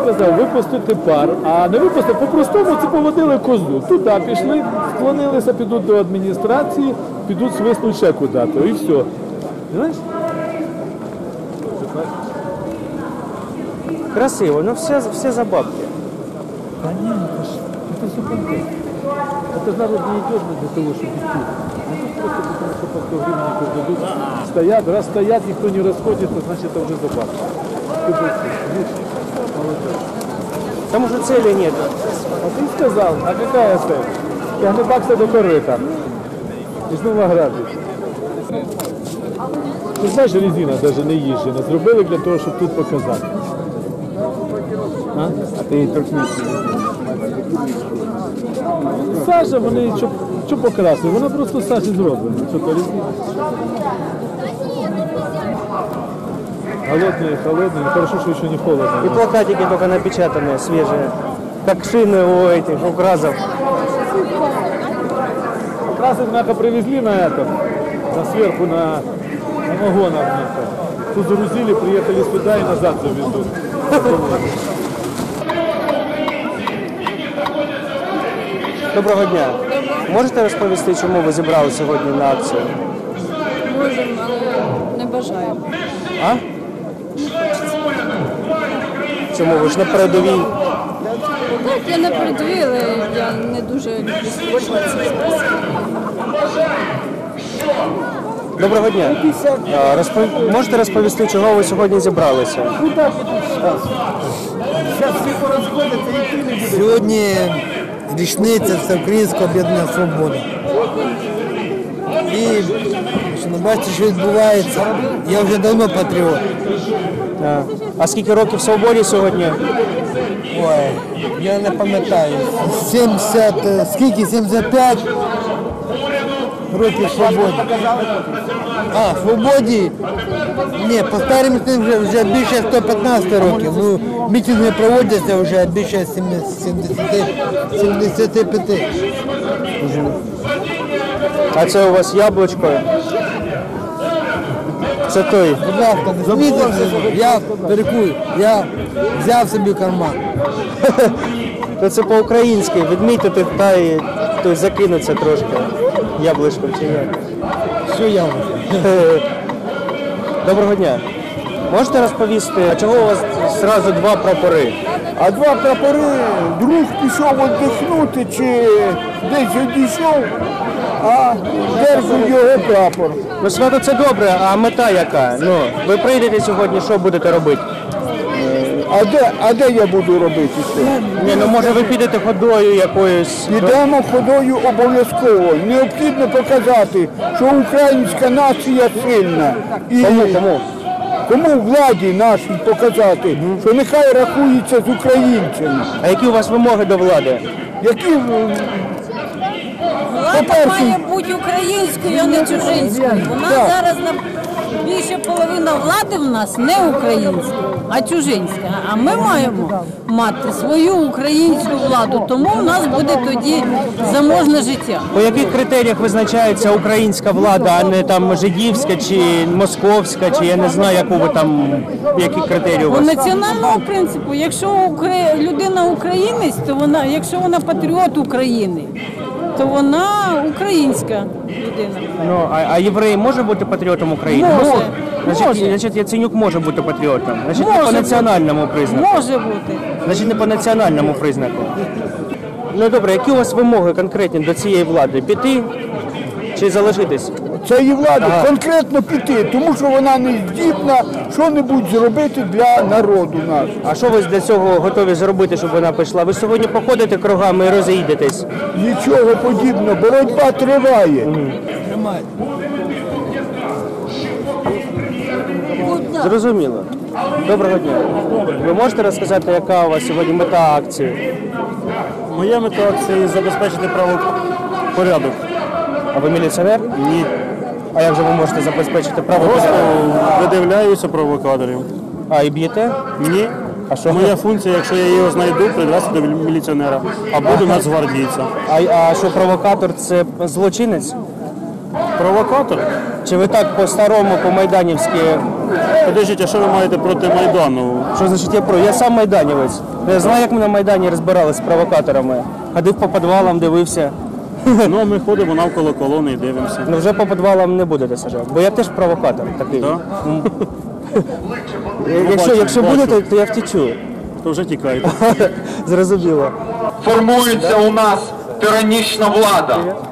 сказав, випустити пар, а не випустити, по-простому це поводили козу. Туди пішли, склонилися, підуть до адміністрації, підуть свиснуть ще куди-то, і все. Знаєш? Красиво, но все за бабки. Да нет, это все контент. Это же народ не идет для того, чтобы идти. А тут просто потому, что по 100 гривен дадут. Стоят, раз стоят, никто не расходится, значит это уже забавно. Ты молодец. Там уже цели нет. А ты сказал, а какая цель? Тягни бакса до корита. І знову грабить. Ти знаєш, резина навіть не їжджена. Зробили для того, щоб тут показати. А ти торкнешся. Сажа, вони що покрасили? Вона просто з сажі зроблена. Що то резина? Холодные, хорошо, что еще не холодно. И плакатики только напечатанные, свежие. Как шины у этих, у КРАЗов. Красы, однако, привезли на этом, сверху на вагонах. Тут загрузили, приехали сюда и назад завезут. Доброго дня. Можете розповісти, чому ви зібрали сьогодні на акцію? Можемо, але не бажаємо. А? Чому ви ж на передовій? Так, я не передовій, але я не дуже люблю спілкуватися. Доброго дня. Можете розповісти, чого ви сьогодні зібралися? Сьогодні річниця Всеукраїнського об'єднання «Свобода». І бачите, що відбувається. Я вже давно патріот. А скільки років свободі сьогодні? Ой, я не пам'ятаю. 70, скільки? 75 років свободі. А, свободі? Ні, по старим вже більше 115 років. Ну, мітинги проводяться вже більше 75. А це у вас яблучко? Це той. Будь ласка, не смійтеся, я перекую, я взяв собі в карман. То це по-українськи, відмітити та й закинуться трошки яблучком чи як. Що я вам? Доброго дня. Можете розповісти, а чого у вас одразу два прапори? А два прапори, друг пішов віддихнути чи десь одійшов, а держу його прапор. Ну, свято це добре, а мета яка? Ну, ви прийдете сьогодні, що будете робити? А де я буду робити це? Ні, ну може ви підете ходою якоюсь? Підемо ходою обов'язково. Необхідно показати, що українська нація сильна. І Кому? Кому владі нашій показати, що нехай рахується з українцями. А які у вас вимоги до влади? Які Влада має бути українською, а не чужинською. У нас зараз більше половина влади в нас не українська, а чужинська. А ми маємо мати свою українську владу, тому в нас буде тоді заможне життя. По яких критеріях визначається українська влада, а не там жидівська чи московська, чи я не знаю, яку ви там, які критерії у По вас? національному принципу, якщо людина українець, то вона, якщо вона патріот України, то вона українська людина. Ну, а єврей може бути патріотом України? Може. Значить, Яценюк може бути патріотом. Значить, Може не по національному признаку. Може бути. Значить, не по національному признаку. Ну добре, які у вас вимоги конкретні до цієї влади? Піти чи залишитись? цієї влади конкретно піти, тому що вона не здібна що-небудь зробити для народу нашого. А що ви для цього готові зробити, щоб вона пішла? Ви сьогодні походите кругами і розійдетесь? Нічого подібного, боротьба триває. Зрозуміло. Доброго дня. Ви можете розказати, яка у вас сьогодні мета акції? Моя мета акції – забезпечити правопорядок. А ви міліціонер? Ні. А як же ви можете забезпечити Просто правопорядок? видивляюся провокаторів. А і б'єте? Ні. А що? Моя функція, якщо я його знайду, привезти до міліціонера або до нацгвардійця. А що провокатор – це злочинець? Провокатор? Чи ви так по-старому, по-майданівськи Подождіть, а що ви маєте проти Майдану? Що значить я сам майданівець. Я знаю, як ми на Майдані розбиралися з провокаторами. Ходив по підвалам, дивився. Ну, а ми ходимо навколо колони і дивимося. Ну вже по підвалам не будете сажати, бо я теж провокатор такий. Да? Якщо бачу. буде, то я втічу. То вже тікаєте. Зрозуміло. Формується у нас тиранічна влада.